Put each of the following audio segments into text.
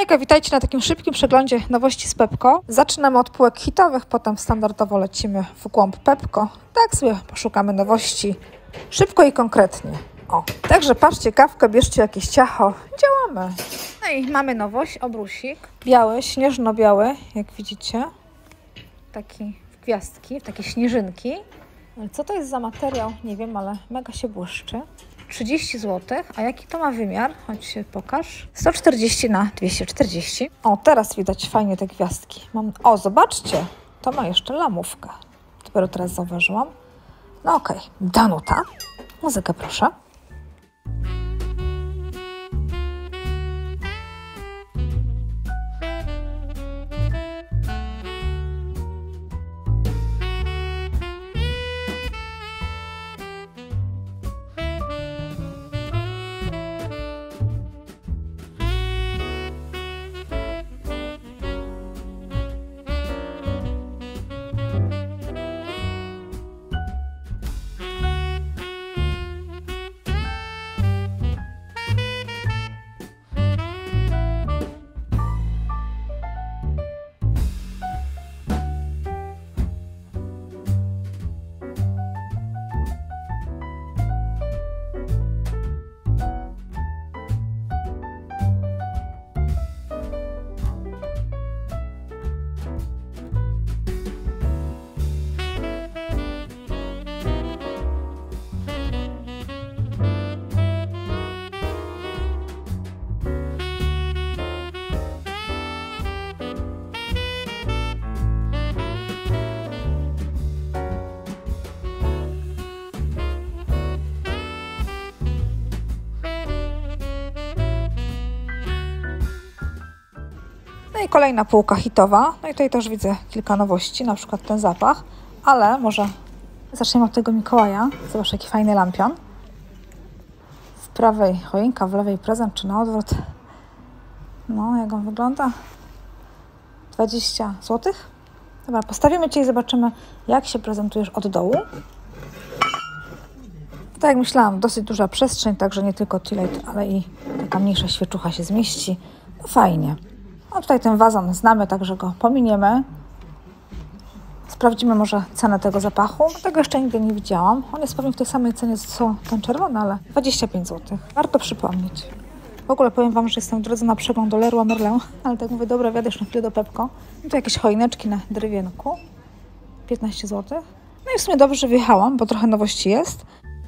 Hejka, witajcie na takim szybkim przeglądzie nowości z Pepco. Zaczynamy od półek hitowych, potem standardowo lecimy w głąb Pepco. Tak sobie poszukamy nowości szybko i konkretnie. O, także patrzcie, kawkę, bierzcie jakieś ciacho, działamy. No i mamy nowość, obrusik. Biały, śnieżno-biały, jak widzicie. Taki w gwiazdki, w takie śnieżynki. Co to jest za materiał? Nie wiem, ale mega się błyszczy. 30 zł, a jaki to ma wymiar? Chodź się pokaż. 140 na 240. O, teraz widać fajnie te gwiazdki. O, zobaczcie, to ma jeszcze lamówkę. Dopiero teraz zauważyłam. No okej, Danuta. Muzykę proszę. No i kolejna półka hitowa. No i tutaj też widzę kilka nowości, na przykład ten zapach. Ale może zaczniemy od tego Mikołaja. Zobacz, jaki fajny lampion. W prawej choinka, w lewej prezent, czy na odwrót. No, jak on wygląda? 20 zł. Dobra, postawimy Cię i zobaczymy, jak się prezentujesz od dołu. Tak jak myślałam, dosyć duża przestrzeń, także nie tylko T-light, ale i taka mniejsza świeczucha się zmieści. No fajnie. No tutaj ten wazon znamy, także go pominiemy. Sprawdzimy może cenę tego zapachu. Tego jeszcze nigdy nie widziałam. On jest pewnie w tej samej cenie co ten czerwony, ale 25 zł. Warto przypomnieć. W ogóle powiem Wam, że jestem w drodze na przegląd do Leroy Merlin, ale tak mówię, dobra, wjadę już na chwilę do Pepco. No tu jakieś choineczki na drewienku. 15 zł. No i w sumie dobrze, że wjechałam, bo trochę nowości jest.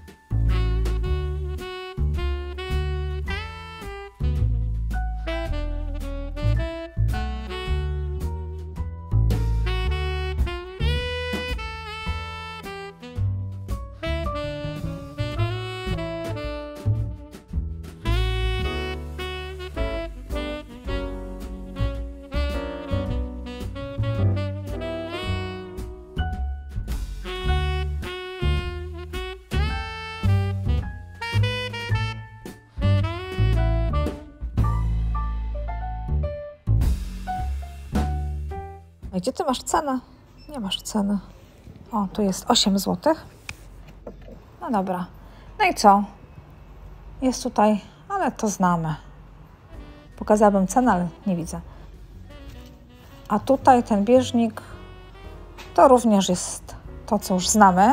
A gdzie Ty masz cenę? Nie masz ceny. O, tu jest 8 zł. No dobra. No i co? Jest tutaj, ale to znamy. Pokazałabym cenę, ale nie widzę. A tutaj ten bieżnik to również jest to, co już znamy.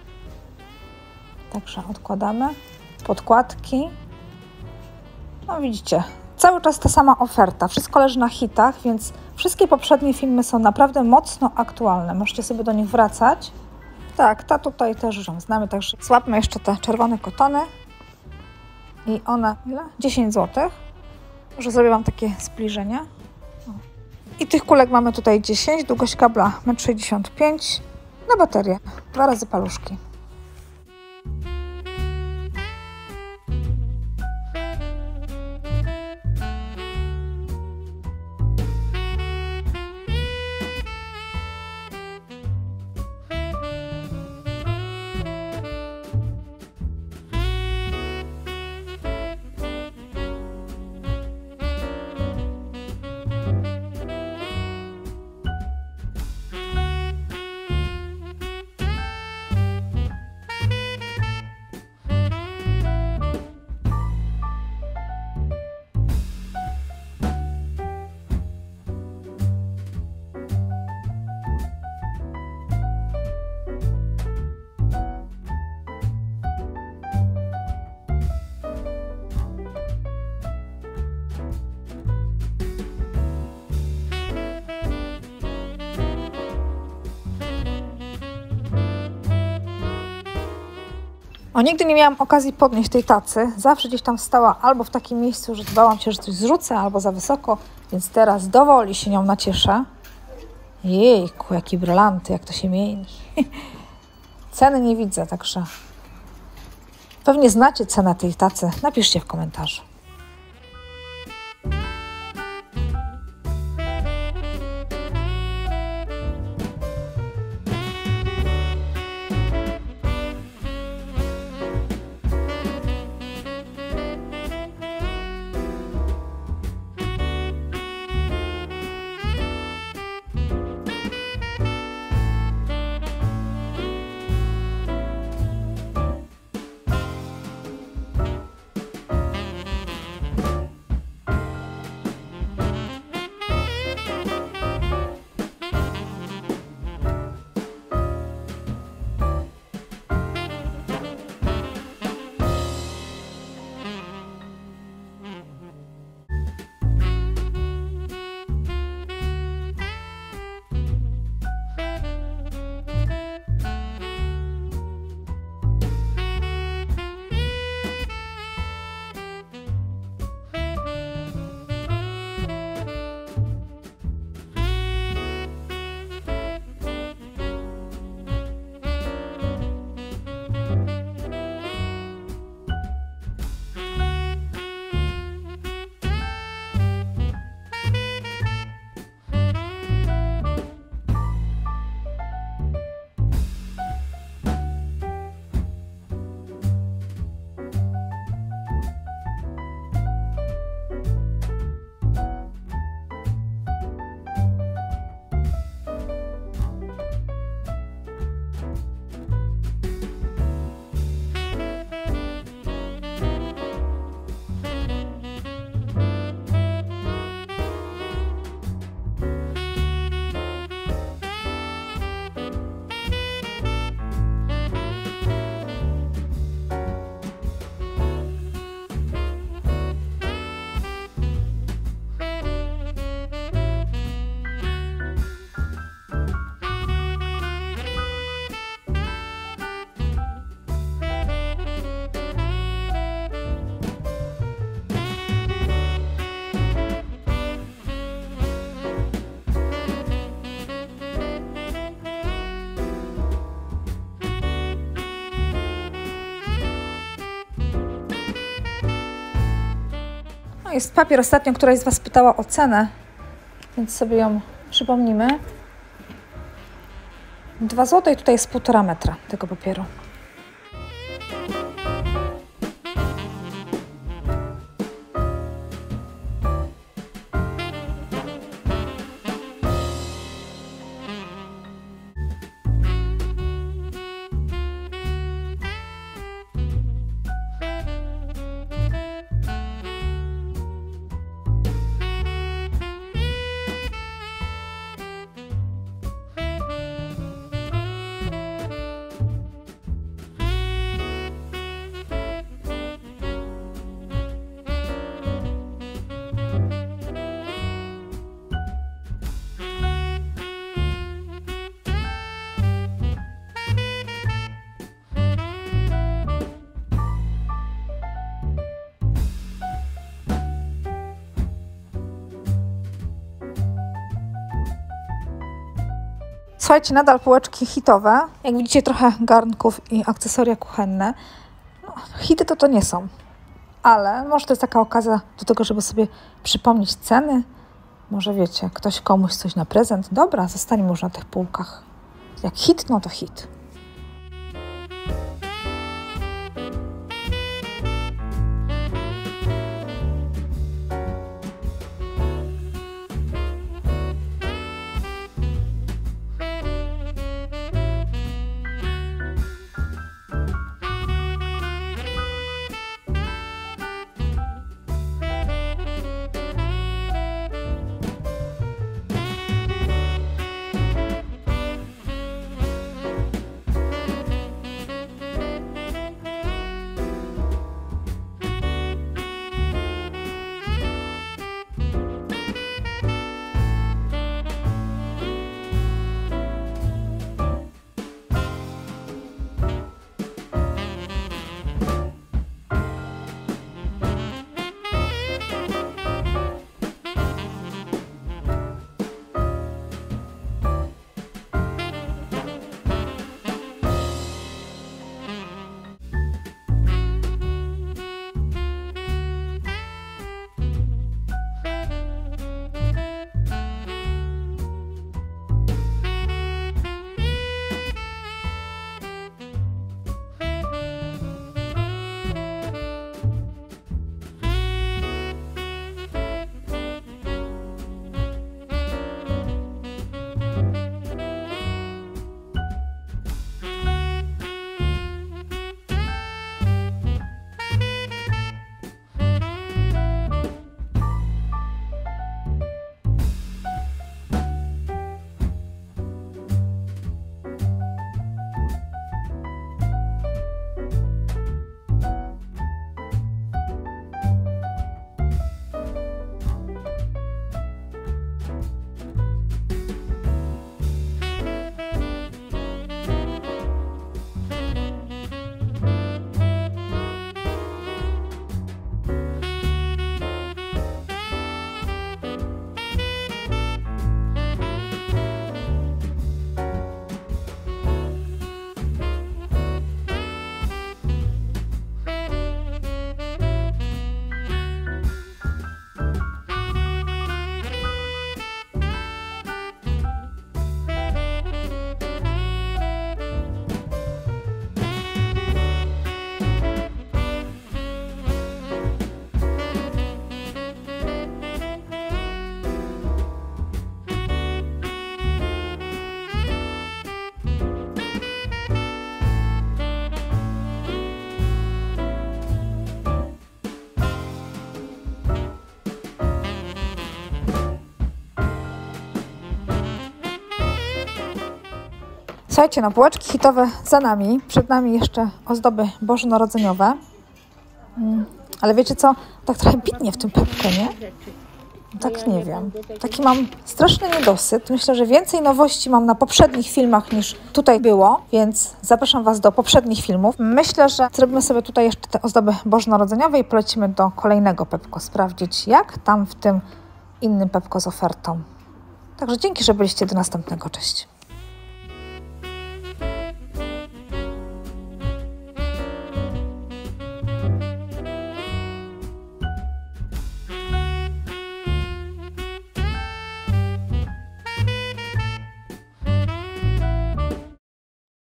Także odkładamy. Podkładki. No widzicie, cały czas ta sama oferta. Wszystko leży na hitach, więc wszystkie poprzednie filmy są naprawdę mocno aktualne. Możecie sobie do nich wracać. Tak, ta tutaj też ją znamy, także złapmy jeszcze te czerwone kotony. I one, ile? 10 zł. Może zrobię Wam takie zbliżenie. I tych kulek mamy tutaj 10, długość kabla 1,65 m. Na baterię 2 razy paluszki. Nigdy nie miałam okazji podnieść tej tacy. Zawsze gdzieś tam stała albo w takim miejscu, że bałam się, że coś zrzucę, albo za wysoko, więc teraz dowoli się nią nacieszę. Jejku, jakie brylanty, jak to się mieni. Ceny nie widzę, także pewnie znacie cenę tej tacy. Napiszcie w komentarzu. Jest papier ostatnio, któraś z Was pytała o cenę, więc sobie ją przypomnimy. 2 zł i tutaj jest 1,5 metra tego papieru. Słuchajcie, nadal półeczki hitowe. Jak widzicie, trochę garnków i akcesoria kuchenne. No, hity to nie są, ale może to jest taka okazja do tego, żeby sobie przypomnieć ceny. Może wiecie, ktoś komuś coś na prezent. Dobra, zostaniemy już na tych półkach. Jak hit, no to hit. Słuchajcie, no bułeczki hitowe za nami. Przed nami jeszcze ozdoby bożonarodzeniowe. Ale wiecie co? Tak trochę bitnie w tym Pepko, nie? Tak nie wiem. Taki mam straszny niedosyt. Myślę, że więcej nowości mam na poprzednich filmach niż tutaj było, więc zapraszam Was do poprzednich filmów. Myślę, że zrobimy sobie tutaj jeszcze te ozdoby bożonarodzeniowe i polecimy do kolejnego Pepko sprawdzić, jak tam w tym innym Pepko z ofertą. Także dzięki, że byliście, do następnego. Cześć.